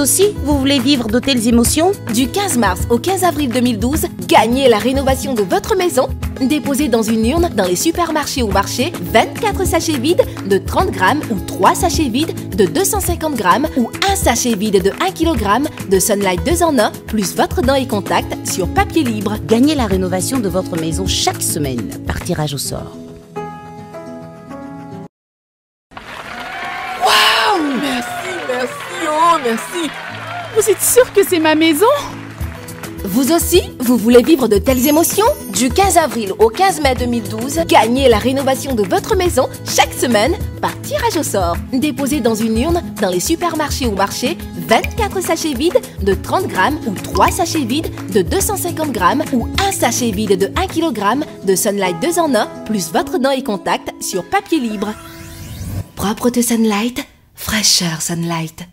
aussi, vous voulez vivre de telles émotions? Du 15 mars au 15 avril 2012, gagnez la rénovation de votre maison. Déposez dans une urne dans les supermarchés ou marchés 24 sachets vides de 30 grammes ou 3 sachets vides de 250 grammes ou un sachet vide de 1 kg de Sunlight 2 en 1 plus votre dent et contact sur papier libre. Gagnez la rénovation de votre maison chaque semaine par tirage au sort. Waouh! Merci, oh merci! Vous êtes sûr que c'est ma maison? Vous aussi, vous voulez vivre de telles émotions? Du 15 avril au 15 mai 2012, gagnez la rénovation de votre maison chaque semaine par tirage au sort. Déposez dans une urne dans les supermarchés ou marchés 24 sachets vides de 30 grammes ou 3 sachets vides de 250 grammes ou un sachet vide de 1 kg de Sunlight 2 en 1 plus votre dent et contact sur papier libre. Propreté Sunlight, fraîcheur Sunlight.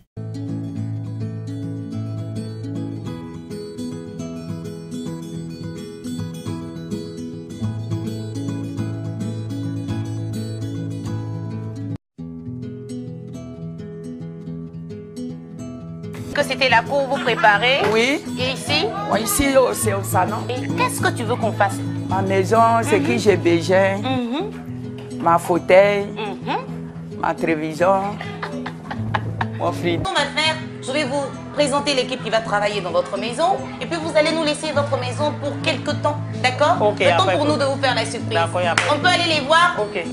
Que c'était là pour vous préparer. Oui. Et ici? Oui, ici, c'est au salon. Et qu'est-ce que tu veux qu'on fasse? Ma maison, c'est que j'ai besoin. Ma fauteuil, ma télévision, mon frigo. On va faire, je vais vous présenter l'équipe qui va travailler dans votre maison. Et puis vous allez nous laisser votre maison pour quelques temps. D'accord? Ok. Le temps pour nous de vous faire la surprise. On peut aller les voir? Ok.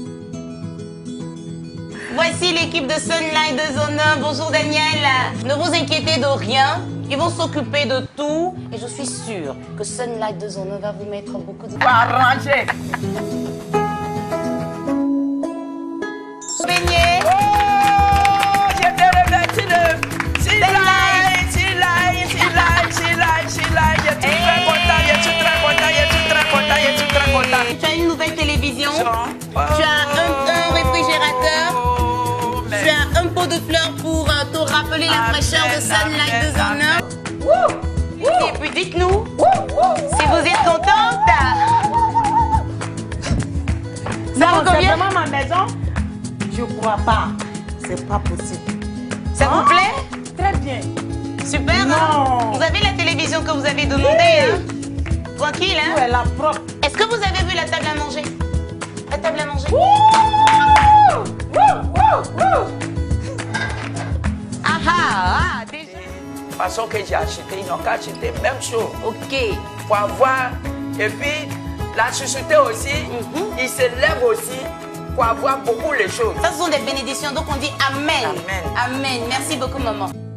Voici l'équipe de Sunlight de Zone 1. Bonjour Daniel. Ne vous inquiétez de rien. Ils vont s'occuper de tout. Et je suis sûre que Sunlight de Zone 1 va vous mettre beaucoup de... Arranger. Beignet. Oh, je te remercie de... Je suis très content. Tu as une nouvelle télévision. Tu as un réfrigérateur. Tu as un pot de fleurs pour te rappeler la fraîcheur de Sunlight de Zone 1. Et puis dites-nous si vous êtes contente. Ça vous convient? C'est vraiment ma maison? Je crois pas. C'est pas possible. Ça vous plaît? Très bien. Super. Non. Hein? Vous avez la télévision que vous avez demandée. Hein? Tranquille, hein? Où est la propre? Est-ce que vous avez vu la table à manger? La table à manger? Déjà. Façon que j'ai acheté, ils n'ont qu'à acheter même chose. Ok. Pour avoir, et puis la société aussi, ils se lèvent aussi pour avoir beaucoup de choses. Ça, ce sont des bénédictions, donc on dit Amen. Amen. Amen. Merci beaucoup, maman.